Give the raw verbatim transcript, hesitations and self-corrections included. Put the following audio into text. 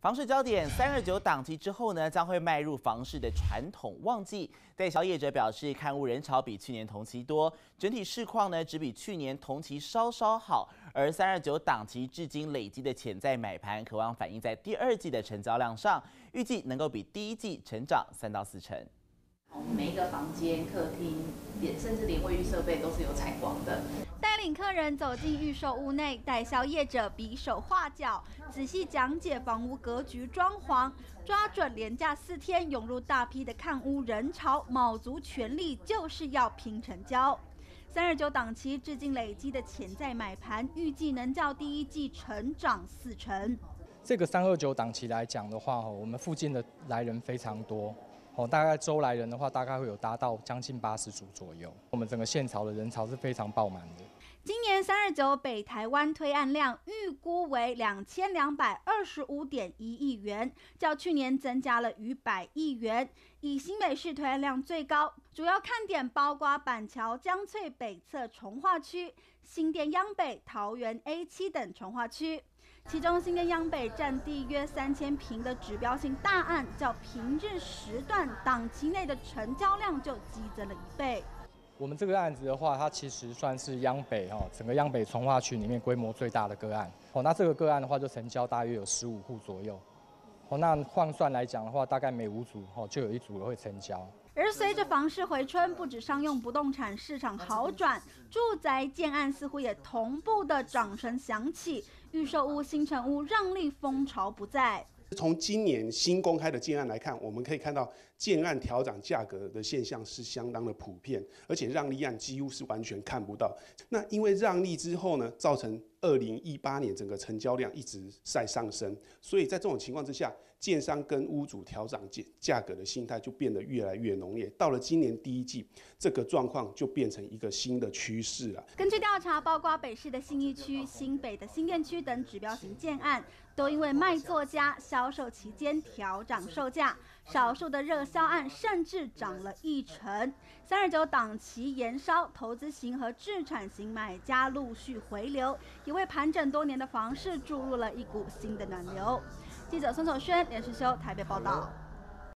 房市焦点三二九档期之后呢，将会迈入房市的传统旺季。代销业者表示，看屋人潮比去年同期多，整体市况呢只比去年同期稍稍好。而三二九档期至今累积的潜在买盘，渴望反映在第二季的成交量上，预计能够比第一季成长三到四成。 每一个房间、客厅，也甚至连卫浴设备都是有采光的。 带领客人走进预售屋内，代销业者比手画脚，仔细讲解房屋格局、装潢，抓准连假四天涌入大批的看屋人潮，卯足全力就是要拼成交。三二九档期至今累积的潜在买盘，预计能较第一季成长四成。 这个三二九档期来讲的话，我们附近的来人非常多。哦，大概周来人的话，大概会有达到将近八十组左右。我们整个现场的人潮是非常爆满的。 今年三二九北台湾推案量预估为两千两百二十五点一亿元，较去年增加了逾百亿元。以新北市推案量最高，主要看点包括板桥、江翠北侧重划区、新店央北、桃园 A 七等重划区。其中新店央北占地约三千坪的指标性大案，较平日时段档期内的成交量就激增了一倍。 我们这个案子的话，它其实算是央北哦，整个央北重划区里面规模最大的个案。哦，那这个个案的话，就成交大约有十五户左右。哦，那换算来讲的话，大概每五组哦就有一组会成交。 而随着房市回春，不止商用不动产市场好转，住宅建案似乎也同步的掌声响起，预售屋、新成屋让利风潮不再。 从今年新公开的建案来看，我们可以看到建案调涨价格的现象是相当的普遍，而且让利案几乎是完全看不到。那因为让利之后呢，造成二零一八年整个成交量一直在上升，所以在这种情况之下，建商跟屋主调涨价格的心态就变得越来越浓烈。到了今年第一季，这个状况就变成一个新的趋势了。 根据调查，包括北市的信义区、新北的新店区等指标型建案，都因为卖作价销售期间调涨售价，少数的热销案甚至涨了一成。三二九档期延烧，投资型和置产型买家陆续回流，也为盘整多年的房市注入了一股新的暖流。记者孙守轩、连世修台北报道。